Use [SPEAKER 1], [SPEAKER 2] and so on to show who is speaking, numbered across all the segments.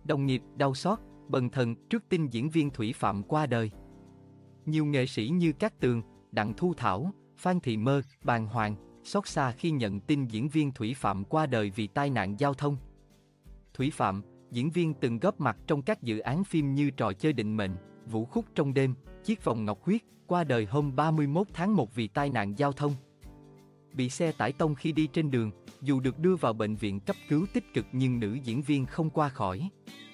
[SPEAKER 1] Đồng nghiệp đau xót, bần thần trước tin diễn viên Thủy Phạm qua đời. Nhiều nghệ sĩ như Cát Tường, Đặng Thu Thảo, Phan Thị Mơ, bàng hoàng, xót xa khi nhận tin diễn viên Thủy Phạm qua đời vì tai nạn giao thông. Thủy Phạm, diễn viên từng góp mặt trong các dự án phim như Trò chơi định mệnh, Vũ khúc trong đêm, Chiếc vòng ngọc huyết, qua đời hôm 31 tháng 1 vì tai nạn giao thông. Bị xe tải tông khi đi trên đường, dù được đưa vào bệnh viện cấp cứu tích cực nhưng nữ diễn viên không qua khỏi.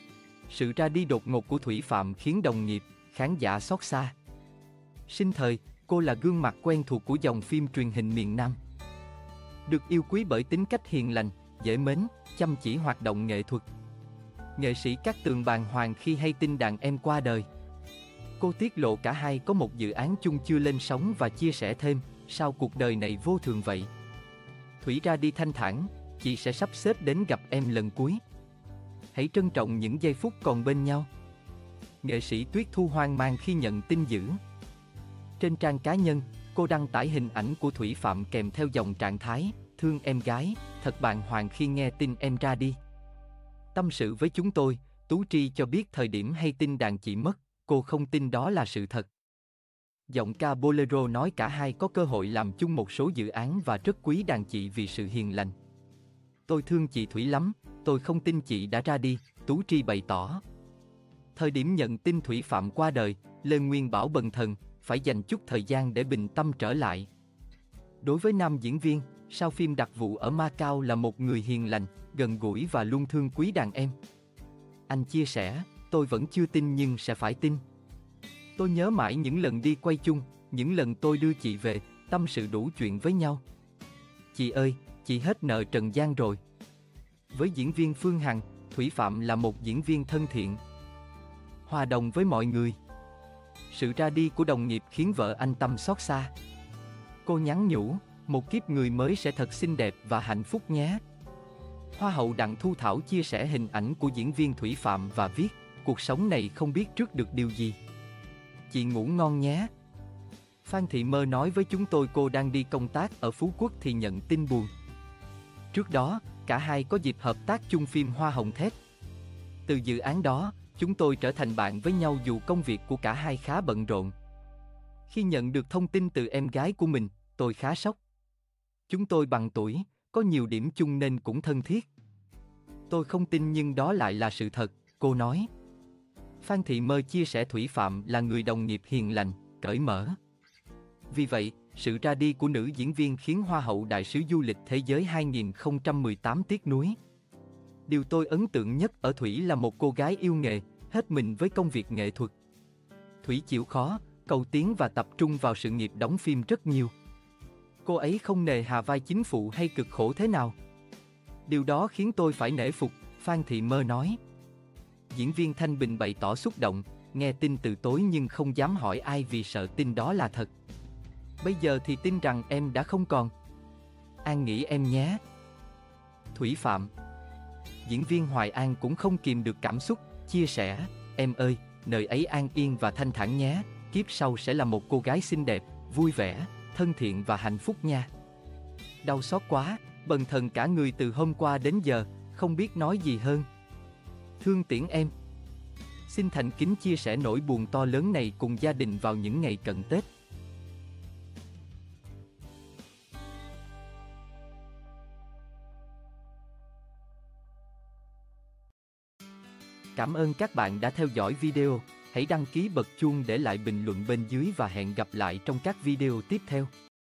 [SPEAKER 1] Sự ra đi đột ngột của Thủy Phạm khiến đồng nghiệp, khán giả xót xa. Sinh thời, cô là gương mặt quen thuộc của dòng phim truyền hình miền Nam. Được yêu quý bởi tính cách hiền lành, dễ mến, chăm chỉ hoạt động nghệ thuật. Nghệ sĩ Cát Tường bàng hoàng khi hay tin đàn em qua đời. Cô tiết lộ cả hai có một dự án chung chưa lên sóng và chia sẻ thêm, sao cuộc đời này vô thường vậy? Thủy ra đi thanh thản, chị sẽ sắp xếp đến gặp em lần cuối. Hãy trân trọng những giây phút còn bên nhau. Nghệ sĩ Tuyết Thu hoang mang khi nhận tin dữ. Trên trang cá nhân, cô đăng tải hình ảnh của Thủy Phạm kèm theo dòng trạng thái, thương em gái, thật bàng hoàng khi nghe tin em ra đi. Tâm sự với chúng tôi, Tú Tri cho biết thời điểm hay tin đàn chị mất, cô không tin đó là sự thật. Giọng ca Bolero nói cả hai có cơ hội làm chung một số dự án và rất quý đàn chị vì sự hiền lành. Tôi thương chị Thủy lắm, tôi không tin chị đã ra đi, Tú Tri bày tỏ. Thời điểm nhận tin Thủy Phạm qua đời, Lê Nguyên bảo bần thần, phải dành chút thời gian để bình tâm trở lại. Đối với nam diễn viên, sao phim Đặc vụ ở Macau là một người hiền lành, gần gũi và luôn thương quý đàn em. Anh chia sẻ, tôi vẫn chưa tin nhưng sẽ phải tin. Tôi nhớ mãi những lần đi quay chung, những lần tôi đưa chị về, tâm sự đủ chuyện với nhau. Chị ơi, chị hết nợ trần gian rồi. Với diễn viên Phương Hằng, Thủy Phạm là một diễn viên thân thiện, hòa đồng với mọi người. Sự ra đi của đồng nghiệp khiến vợ anh Tâm xót xa. Cô nhắn nhủ, một kiếp người mới sẽ thật xinh đẹp và hạnh phúc nhé. Hoa hậu Đặng Thu Thảo chia sẻ hình ảnh của diễn viên Thủy Phạm và viết, cuộc sống này không biết trước được điều gì. Chị ngủ ngon nhé. Phan Thị Mơ nói với chúng tôi cô đang đi công tác ở Phú Quốc thì nhận tin buồn. Trước đó, cả hai có dịp hợp tác chung phim Hoa hồng thép. Từ dự án đó, chúng tôi trở thành bạn với nhau dù công việc của cả hai khá bận rộn. Khi nhận được thông tin từ em gái của mình, tôi khá sốc. Chúng tôi bằng tuổi, có nhiều điểm chung nên cũng thân thiết. Tôi không tin nhưng đó lại là sự thật, cô nói. Phan Thị Mơ chia sẻ Thủy Phạm là người đồng nghiệp hiền lành, cởi mở. Vì vậy, sự ra đi của nữ diễn viên khiến Hoa hậu Đại sứ du lịch thế giới 2018 tiếc nuối. Điều tôi ấn tượng nhất ở Thủy là một cô gái yêu nghề, hết mình với công việc nghệ thuật. Thủy chịu khó, cầu tiến và tập trung vào sự nghiệp đóng phim rất nhiều. Cô ấy không nề hà vai chính phụ hay cực khổ thế nào. Điều đó khiến tôi phải nể phục, Phan Thị Mơ nói. Diễn viên Thanh Bình bày tỏ xúc động, nghe tin từ tối nhưng không dám hỏi ai vì sợ tin đó là thật. Bây giờ thì tin rằng em đã không còn. An nghỉ em nhé. Thủy Phạm. Diễn viên Hoài An cũng không kìm được cảm xúc, chia sẻ, em ơi, nơi ấy an yên và thanh thản nhé, kiếp sau sẽ là một cô gái xinh đẹp, vui vẻ, thân thiện và hạnh phúc nha. Đau xót quá, bần thần cả người từ hôm qua đến giờ, không biết nói gì hơn. Thương Tiễn em. Xin thành kính chia sẻ nỗi buồn to lớn này cùng gia đình vào những ngày cận Tết. Cảm ơn các bạn đã theo dõi video. Hãy đăng ký bật chuông để lại bình luận bên dưới và hẹn gặp lại trong các video tiếp theo.